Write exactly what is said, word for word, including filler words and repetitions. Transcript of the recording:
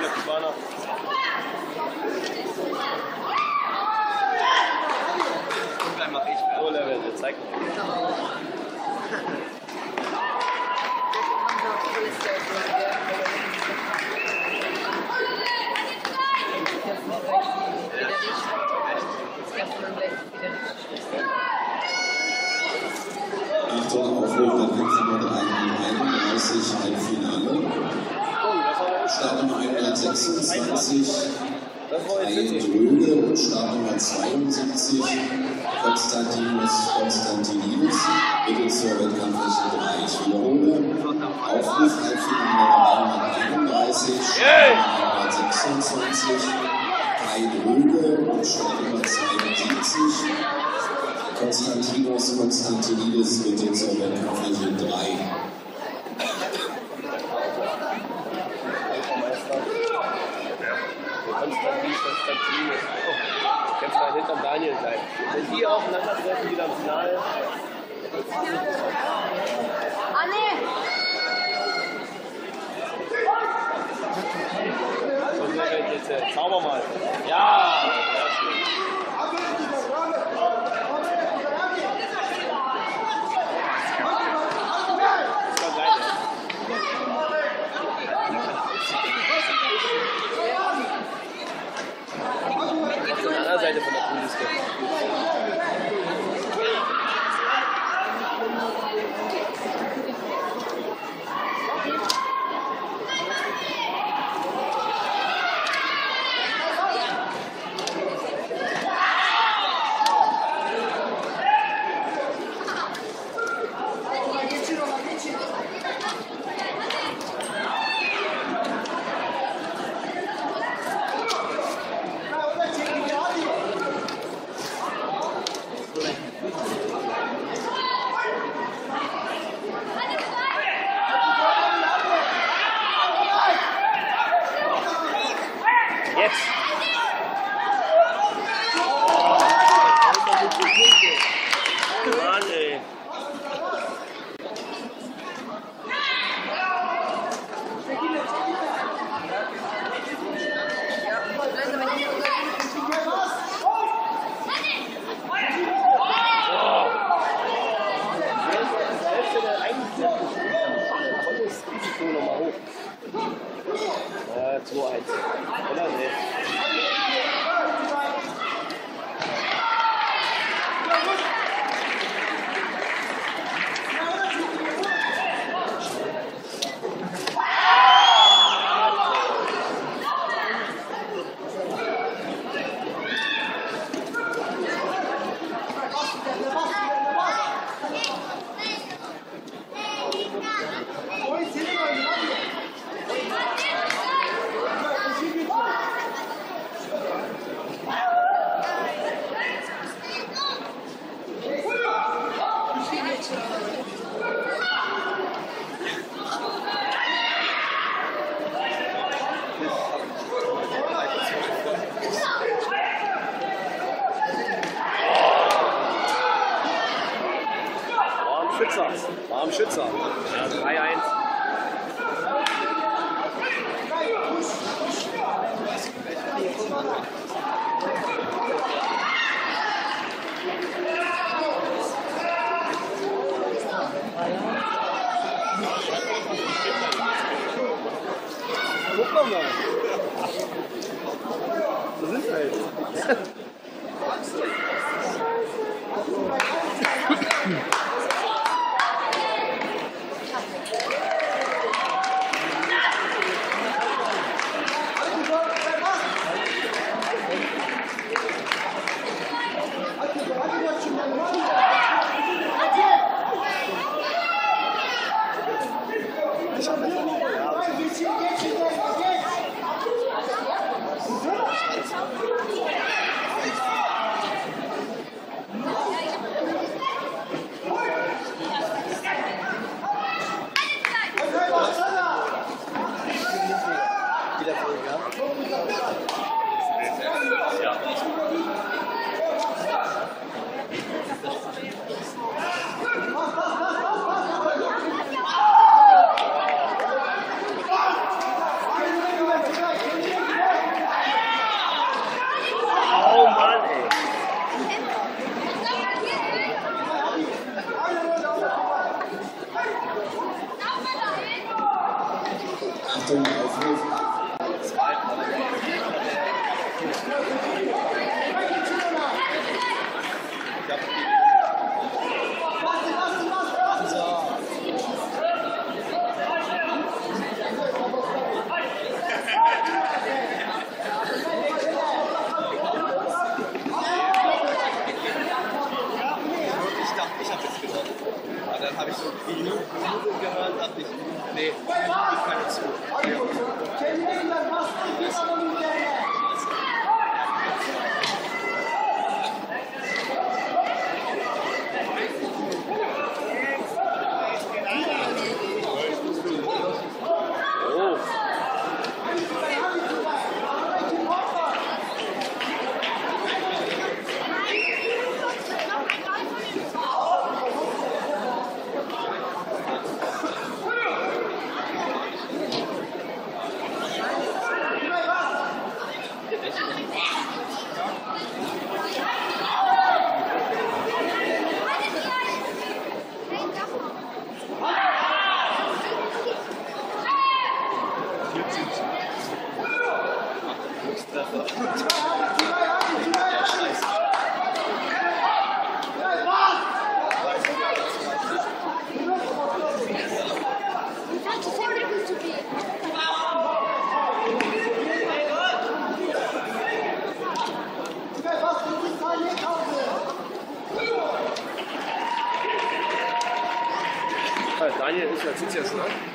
Kubaner. Und dann mach ich. So Level, der zeigt mir. Achtung, Aufruf, dann Kampf Nummer einunddreißig, Halbfinale. Startnummer hundertsechsundzwanzig, Reihe Dröge und Startnummer zweiundsiebzig, Konstantinos Konstantinidis, bitte zur Wettkampffläche drei. Ich wiederhole, Aufruf, Halbfinale hunderteinunddreißig, Startnummer hundertsechsundzwanzig, Reihe Dröge und Startnummer zweiundsiebzig, Konstantinos Konstantinidis, bitte zur Wettkampffläche drei. Konstantinos. Oh, kämpft halt hinterm Daniel gleich. Wenn die aufeinandertreffen, wieder im Finale. Ah, nee! So, jetzt, jetzt, zauber mal. Ja! Ja, schön. Seite von der Kuhliste. Jetzt! Mann, ey! Nochmal hoch. Ja, zwei eins. Oder? Nee. Schützer, war am Schützer. Ja, drei eins. Guck mal. So sind wir halt. Achtung, Aufruf. Dann habe ich so die Jugend gehört, dachte ich, nee, ich kann nicht zu. Oh. Daniel ist ja, sitzt jetzt, ne?